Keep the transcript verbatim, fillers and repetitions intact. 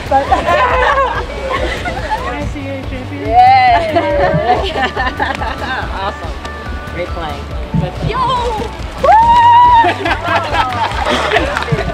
but Can I see you champion? Yeah. Awesome. Great playing. Yo! Woo!